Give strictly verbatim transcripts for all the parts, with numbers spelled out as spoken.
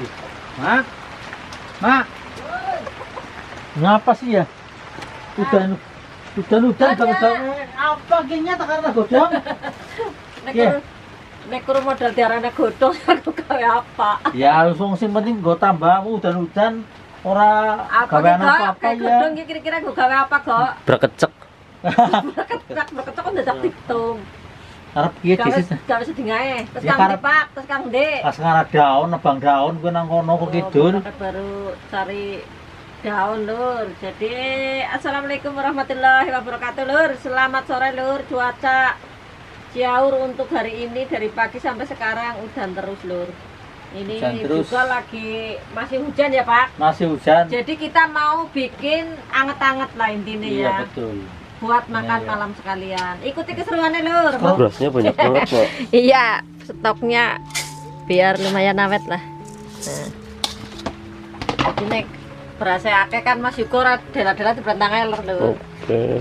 Mak, mak, ngapa sih ya? Udah, udah, udah, udah, apa gini tak karena godong? Nek nek kur modal diarane godhong aku gawe apa? Ya langsung sing penting nggo tambahmu udan-udan ora gawean apa-apa ya. Godhong iki kira-kira nggo gawe apa, Kok? Brekecek. Brekecek, brekecek kok ndadak ditung. Arep piye disis? Gawe sedingae. Terus Ya, Kang karep- Pak, terus Kang Dik. Pas ngarah daun, nebang daun kuwi nang kono kok kidul. Oh, baru cari daun, Lur. Jadi assalamualaikum warahmatullahi wabarakatuh, Lur. Selamat sore, Lur. Cuaca Ciaur untuk hari ini dari pagi sampai sekarang udan terus, Lur. Ini Hujan terus. juga lagi masih hujan ya, Pak. Masih hujan. Jadi kita mau bikin anget-anget lah intinya Iya ya. betul. Buat Iya, makan iya. malam sekalian. Ikuti keseruannya, Lur. Berasnya banyak banget, Pak. Iya, stoknya biar lumayan awet lah. Nah. Jadi nek berasa akeh kan Mas Yuko dela-dela di belantang eler, Lur. Oke.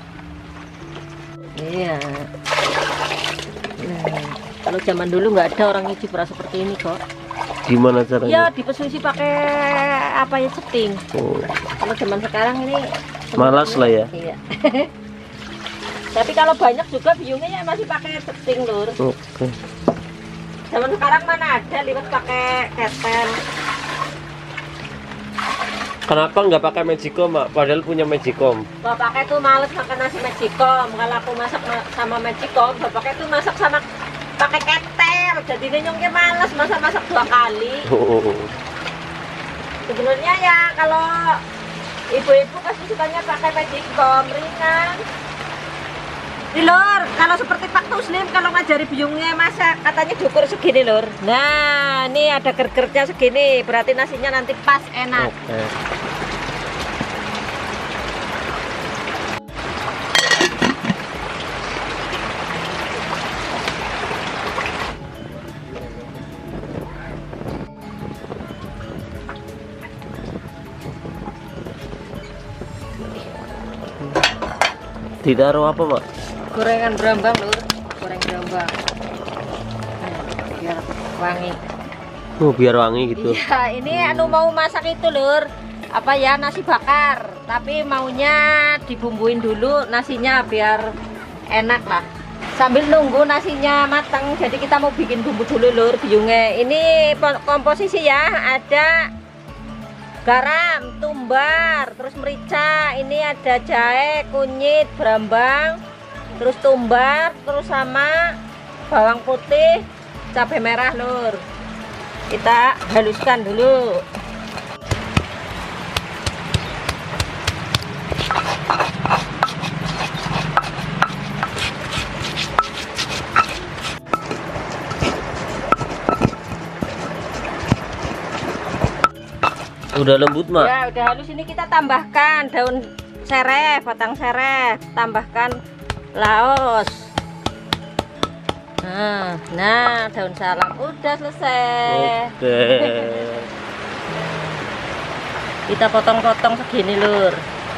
Iya. Nah, kalau zaman dulu nggak ada orang nyuci beras seperti ini kok. Gimana Ya caranya? dipesusi pakai apa ya, ceting. Oh, Kalau zaman sekarang ini malas lah ya. Iya. Tapi kalau banyak juga biungnya ya masih pakai ceting, Lur. Oke. Zaman sekarang mana ada liwat pakai ketel. Kenapa nggak pakai magicom, Mak? Padahal punya magicom. Bapaknya tuh males makan nasi magicom. Kalau aku masak ma- sama magicom, bapaknya tuh masak sama pakai ketel. Jadi nyongnya males masak-masak dua kali. Oh, Sebenarnya ya kalau ibu-ibu pasti sukanya pakai magicom ringan. Nih, Lur, kalau seperti Pak Tuslim kalau ngajari biungnya masak katanya diukur segini, Lur. Nah, ini ada gergernya segini, berarti nasinya nanti pas enak. oke. Ditaruh apa, Mak? Gorengan berambang, Lur. Goreng berambang. Nah, biar wangi. Oh, biar wangi gitu. Iya, ini anu mau masak itu, Lur. Apa ya, nasi bakar. Tapi maunya dibumbuin dulu nasinya biar enak lah. Sambil nunggu nasinya matang, jadi kita mau bikin bumbu dulu, Lur, biungnya. Ini po- komposisi ya, ada garam, tumbar, terus merica, ini ada jahe, kunyit, berambang, terus tumbar, terus sama bawang putih, cabai merah, Lur. Kita haluskan dulu. Udah lembut, Mak? Ya, udah halus. Ini kita tambahkan daun sereh, batang sereh, tambahkan laos. Nah, nah daun salam udah selesai. Oke. Kita potong-potong segini, Lur.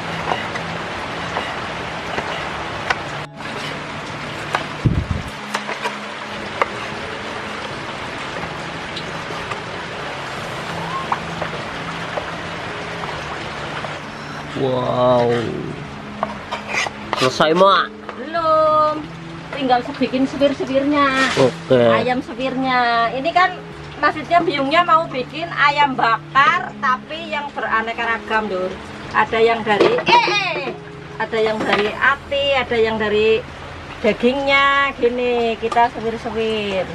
Wow. Selesai, Mak? Belum. Tinggal bikin sewir-sewirnya. Oke. Ayam sewirnya. Ini kan maksudnya biungnya mau bikin ayam bakar tapi yang beraneka ragam, Lur. Ada yang dari eh ada yang dari ati, ada yang dari dagingnya. Gini, kita sewir-sewir.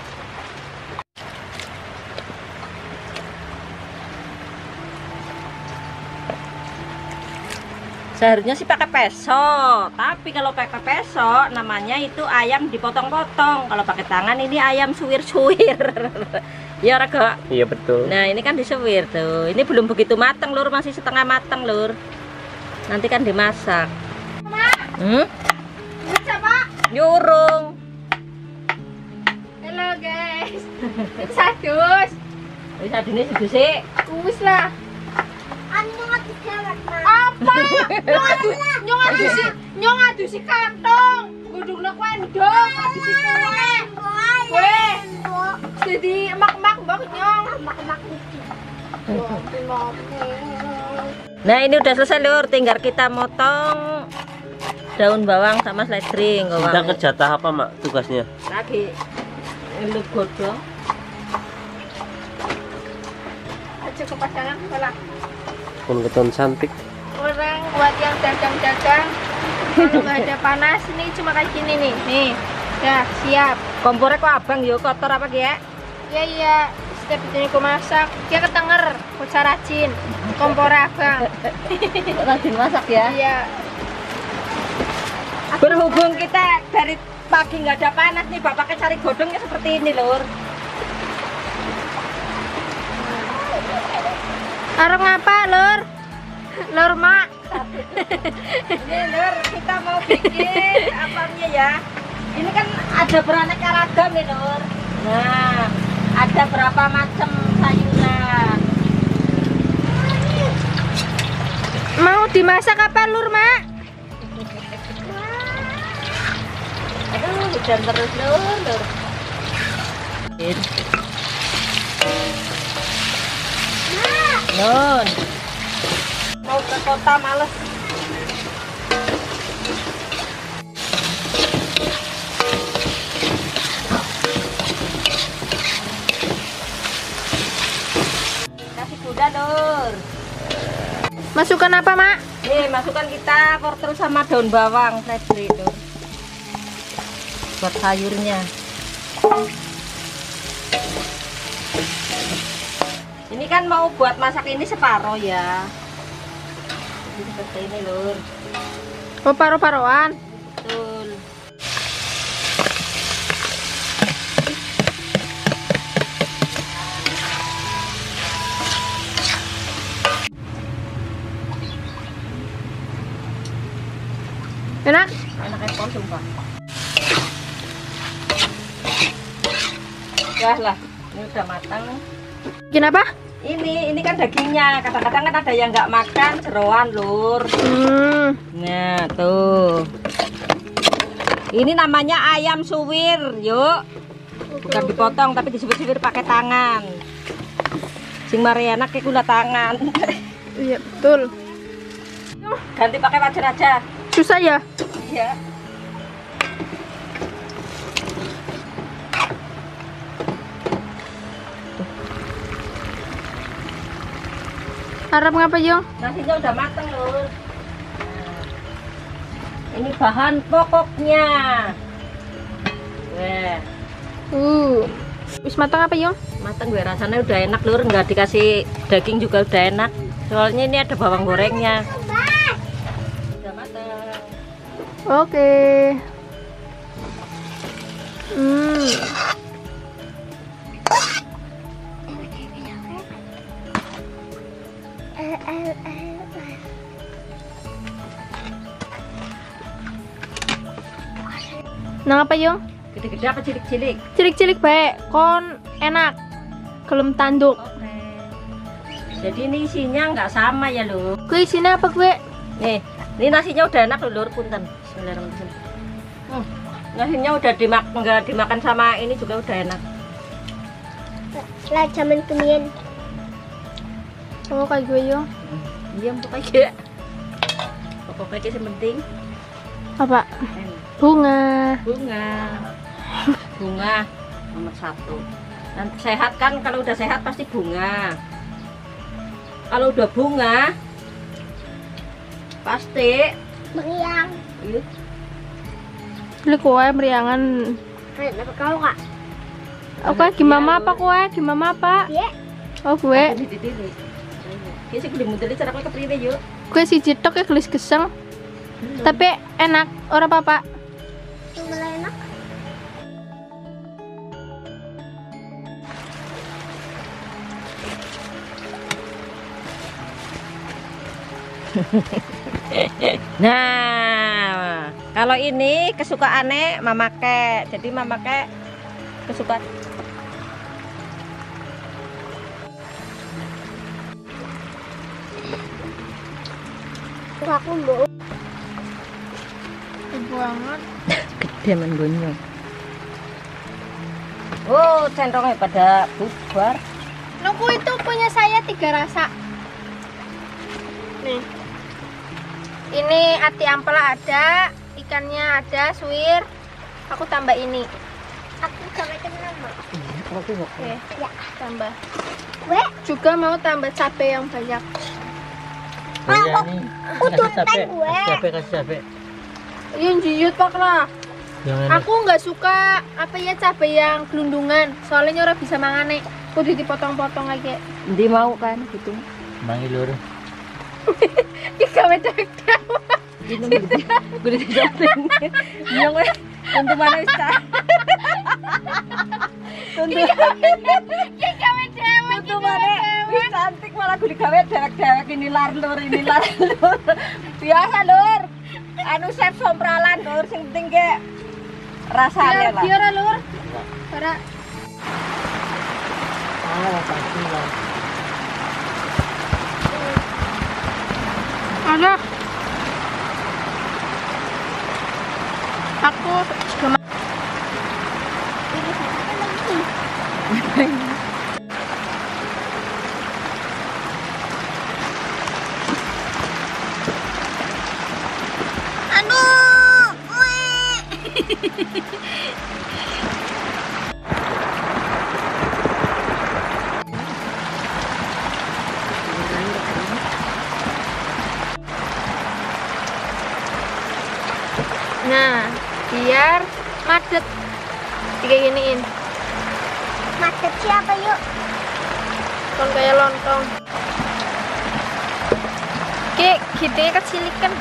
Seharusnya sih pakai peso, tapi kalau pakai peso namanya itu ayam dipotong-potong. Kalau pakai tangan ini ayam suwir-suwir. Ya, Raga. Iya, betul. Nah, ini kan disuwir tuh. Ini belum begitu matang, Lur, masih setengah matang, Lur. Nanti kan dimasak. Hmm? Pak. Nyurung. Halo guys. Itu sadus. Wis adine sedusik. Kuwis lah. Apa? Nyong adusi, nyong adusi, nyong adusi kantong. Gudungna kowe ndong, adusi kowe. Kowe. Jadi emak-emak mbak nyong. Nah ini udah selesai lur, tinggal kita motong daun bawang sama seledri. Kita kerja tahap apa mak tugasnya? Lagi lu godong. Aja kepasangan malah Pun keton cantik. orang buat yang dagang-dagang kalau nggak ada panas ini cuma kayak gini nih. Nih, dah siap. Kompornya kok abang yo kotor apa ya? Iya iya, setiap itu aku masak dia ketenger, bocah rajin. Kompor abang. Rajin masak ya. Iya. Berhubung kita dari pagi nggak ada panas nih, bapaknya cari godongnya seperti ini lur. Arep ngapa, Lur? Lur, Mak. Ini lur, kita mau bikin apanya ya? Ini kan ada beraneka ragam nih lur. Nah, ada berapa macam sayuran. Mau dimasak apa, Lur, Mak? Aduh, hujan terus lur, lur. Nun, mau ke kota males. Kasih gula lur. Masukkan apa, Mak? Nih, masukkan kita wortel sama daun bawang seledri lur. Buat sayurnya. Ini kan mau buat masak ini separoh ya. Ini seperti ini lur. Oh, paro-paroan. Betul. Enak? Enak ekor sumpah. Ya lah, ini udah matang. Bikin apa? Ini, ini kan dagingnya. Kadang-kadang kan ada yang nggak makan jeroan lur. Hmm. Nah tuh. Ini namanya ayam suwir, yuk. Bukan dipotong tapi disuwir-suwir pakai tangan. Sing mari enak kayak gula tangan. Iya, betul. Ganti pakai wajan aja. Susah ya? Iya. Harap ngapa, Yo? Nasinya udah mateng lur. Nah, ini bahan pokoknya. Weh, Uh. Wis matang apa, Yo? mateng gue rasanya udah enak lur, nggak dikasih daging juga udah enak. Soalnya ini ada bawang gorengnya. Udah mateng. Oke. Hmm. Nah apa Yung? Gede-gede apa cilik-cilik? Cilik-cilik baik, kon enak. Gelem tanduk. Oke. Jadi ini isinya nggak sama ya lur. Gue isinya apa gue? Nih, ini nasinya udah enak lur, punten. Bismillahirrahmanirrahim. Hmm, nasinya udah dimak nggak dimakan sama ini juga udah enak. Lah jaman kemien. Oh kayak gue Yung. Iya, pokoknya. Pokoknya yang penting Apa? enak. Bunga. Bunga. Bunga nomor satu. Nanti sehat kan, kalau udah sehat pasti bunga. Kalau udah bunga pasti Meriang. iya. Beli kue meriangan. Kenapa kau kak? Oke, gimana apa kue? Gimana apa? Iya. Oh gue. Ini sih kudu mudeli cara ke priwe yuk. Kue si jitok ya gelis geseng. Tapi enak, orang apa-apa. Mulai enak. Nah, kalau ini kesukaannya mama kek. Jadi mama kek kesukaan. Aku mau. Banget. Gede menggonyong. Oh, centongnya pada bubar. Nuku itu punya saya tiga rasa. Nih. Ini ati ampela ada, ikannya ada, suwir. Aku tambah ini. Aku gak macam nama. Oke, oke. Oke, Ya. tambah. Gue, Juga mau tambah cabai yang banyak. Oh, iya nih. Udah Kasih cabe, gue. kasih cabe, kasih cabe. Yang jiut pak lah. Yang ini. Aku nggak suka apa ya cabai yang gelundungan. Soalnya orang bisa mangane. Kudu dipotong-potong aja. Ndi mau kan gitu. Mangi lur. Ika wedang-wedang. Gue dijatin. Yang weh untuk mana bisa? Untuk Ika wedang. untuk mana? Wih cantik malah gue digawe dewek-dewek ini lar lur ini lar lur. Biasa lur. Anu chef sompralan lur sing penting ge rasane Biar lah. biar lur. Para Ah, pasti lah. ada. Aku juga ma- aduh, weh. Nah, biar madet. Tiga giniin. Macet siapa yuk? Kon kayak lontong. Oke, gede kecilikan.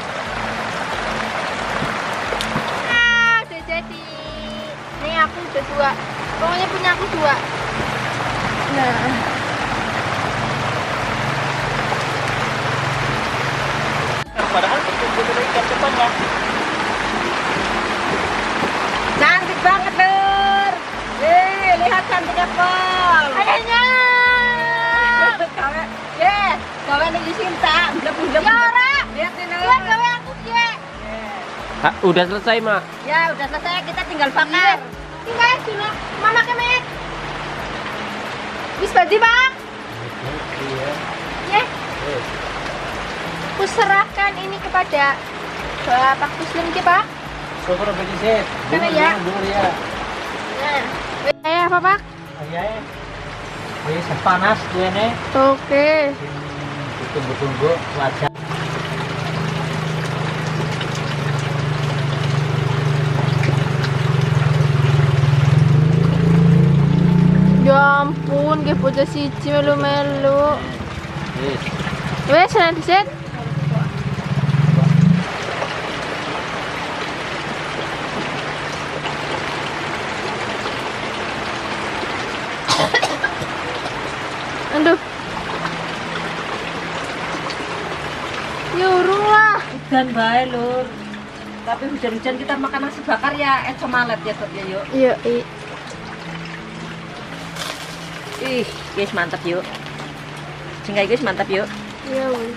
Ah, udah jadi. Nih aku udah dua. Pokoknya punya aku dua. Nah, Padahal betul-betul ikan depannya. Cantik banget lur. Eh, lihat cantiknya Pol. adanya. Kawe, yes, kawe nih Sinta, blep-blep. Ya ora. Lihat nih lur. Lihat gawe aku ye. Ah, udah selesai, Mak. Ya udah selesai, kita tinggal bakar. Tinggal dulu. Mama kemet. Bis berarti bang. Iya. Ya. Kuserahkan ini kepada Bapak Muslim ki Pak. Syukur bagi set. Sana ya. Dulu ya. Nah, eh apa Pak? Ayah. Wis panas duene. Oke. Tunggu-tunggu wajah. Ya ampun, ge bocah siji melu-melu. Wis. Wes, sana diset. Aduh. Ya urung lah. Udan bae lur. Tapi hujan-hujan kita makan nasi bakar ya es malet ya Dok ya yuk. Iya, iya. Ih, guys mantap yuk. Singgai guys mantap yuk. Iya, wes.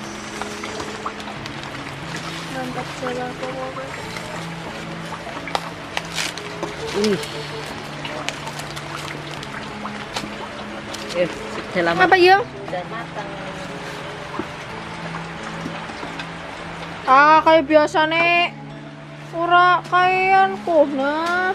Mantap jalan pokoknya. Ih. Eh, dalam Apa yuk? udah matang. Ah, kayak biasa nih. Ora kayan nah.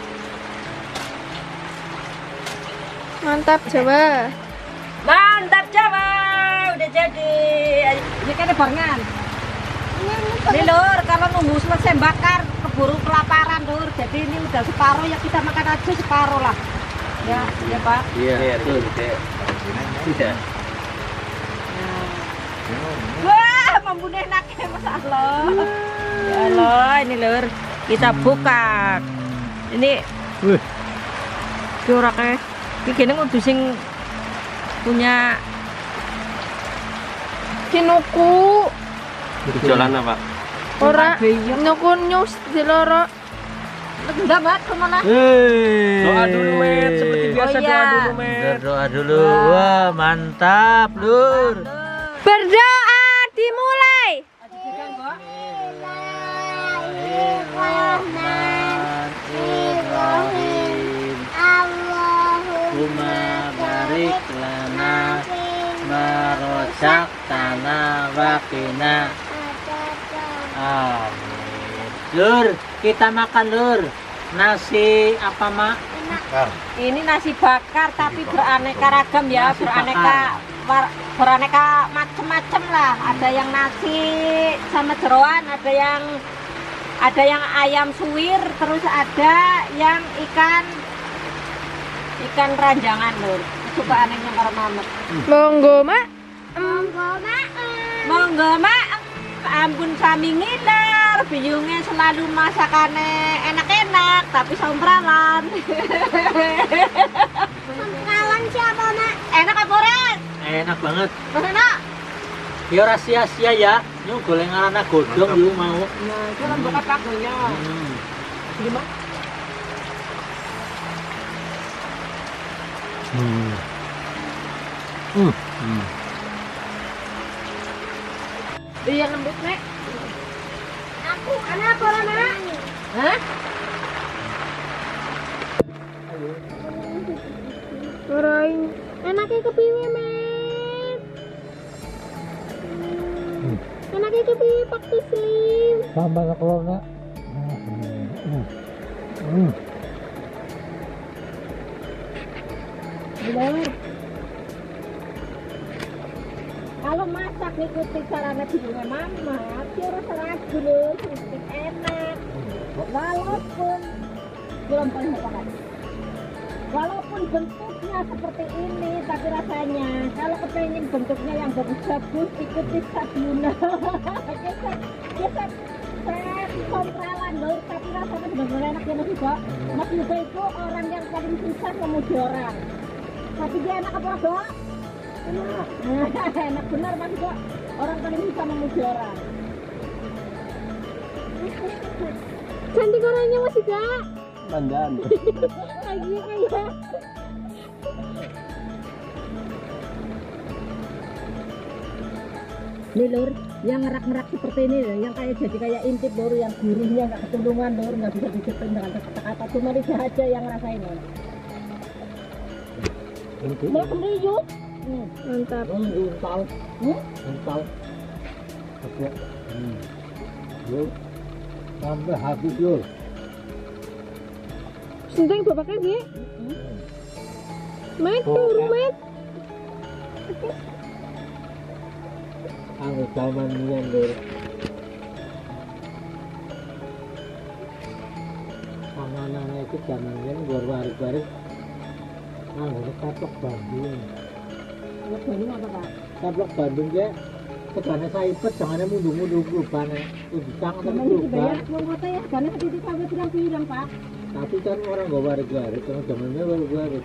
Mantap coba. Mantap Jawa, udah jadi. Ini kan ada barengan. Ini lur, kalau nunggu selesai bakar keburu kelaparan lur. Jadi ini udah separuh ya kita makan aja separuh lah. Ya, ya Pak. Iya, betul. Iya. Wah, membunuh enaknya Mas Allah. Ya Allah, ini lur, kita buka. Ini, Wih. curake. Ini kini ngudu sing punya Kinuku. Jualan apa? Ora nuku nyus di loro. enggak Mat, kemana? Hei. Doa dulu, Met. Seperti biasa Oh, iya. doa dulu, Met. Berdoa dulu. Wah, mantap, Lur. Berdoa dimulai. Bismillahirrahmanirrahim. Allahumma Allahumma barik lana Rasaktana wakina. Amin. Lur, kita makan lur. Nasi apa mak? Ini nasi bakar tapi beraneka ragam ya, Nasi beraneka war- beraneka macem-macem lah. Ada yang nasi sama jeroan, ada yang ada yang ayam suwir, terus ada yang ikan ikan ranjangan lur. Kesukaan yang karo mamet. Monggo, Mak. Monggo mak. Monggo mak, ampun sami ngiler, biyungnya selalu masakannya enak-enak tapi sompralan. Kawan siapa mak? Enak apa Ren? Enak banget. Enak. Ya ora sia-sia ya. Nyung golengan anak godong yuk mau. Nah, itu kan bukan pakunya. Hmm. Gimana? Hmm. Hmm. Hmm. Iya lembut nek. Aku anak bola mak. Hah? Ora enake kepiye, Mat? Hmm. Enake kepiye Pak Tislim? Tambah kalau nak. Hmm. Hmm. Bener. Kalau masak ngikuti caranya bibirnya mama, dia rasa ragu loh, sedikit enak. Walaupun belum paling apa walaupun bentuknya seperti ini, tapi rasanya kalau kepengen bentuknya yang bagus-bagus, ikuti sabuna. Kita kita saya komprelan loh, tapi rasanya benar-benar enak ya Mas Yuga. Mas Yuga itu orang yang paling susah memuji orang. Tapi dia enak apa enggak? Enak. Enak benar Mas Yuga. Orang paling susah memuji orang. Cantik orangnya Mas juga. Mandan. Lagi kayak Nih lur, yang ngerak-ngerak seperti ini lur, yang kayak jadi kayak intip lur, yang gurihnya nggak ketulungan lur, nggak bisa diciptain dengan kata-kata, cuma lidah aja yang ngerasain lur. Mau sendiri yuk. Hmm. mantap. Untal. Hmm? Untal. Oke. Hmm. Yuk. Sampai habis yuk. Senteng bapaknya dia. Mat, turu Mat. Aku zaman nian lur. Sama anaknya itu zaman nian gua waris-waris. Anggur kaplok Bandung. Kalau Bandung apa Pak? Kaplok Bandung ya. Tegane saipet jangan mundur-mundur berubahnya. Udang tapi Namanya berubah. dibayar uang kota ya, karena sedikit sampai bilang-bilang Pak. Tapi kan orang gak waris-waris, kalau zamannya waris-waris.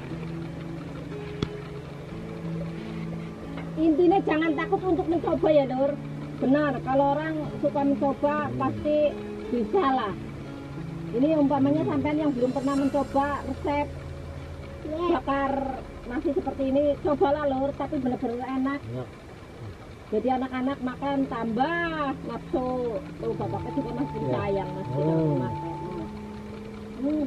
Intinya jangan takut untuk mencoba ya lur. Benar, kalau orang suka mencoba pasti bisa lah. Ini umpamanya sampean yang belum pernah mencoba resep bakar nasi seperti ini, cobalah lur, tapi benar-benar enak. Ya. Jadi anak-anak makan tambah nafsu. Tuh bapaknya juga masih Ya. sayang masih Oh. kalau makan. Hmm.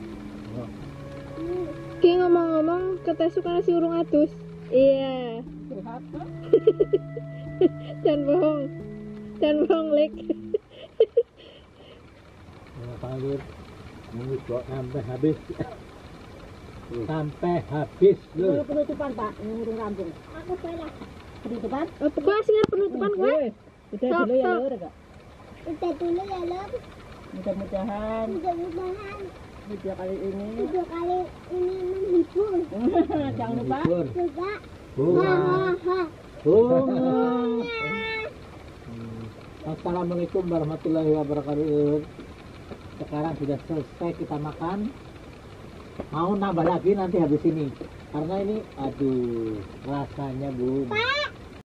Ki ngomong-ngomong, kata suka nasi urung adus. Iya. Sehat, Pak. Dan bohong. Dan bohong lek. Nah, Lur, ini kok sampai habis. Sampai habis Ini lur. penutupan Pak, ini urung rampung. Aku salah. Penutupan? Oh, pokoknya singar penutupan gue. Udah Sok, dulu ya sok. lur enggak? Udah dulu ya Lur. Mudah-mudahan Mudah-mudahan video kali ini video kali ini menghibur. jangan lupa Lur. Juga. Bunga. Hahaha. Bunga. Hmm. Assalamualaikum warahmatullahi wabarakatuh. Sekarang sudah selesai kita makan. Mau nambah lagi nanti habis ini. Karena ini aduh rasanya Bu. Pak,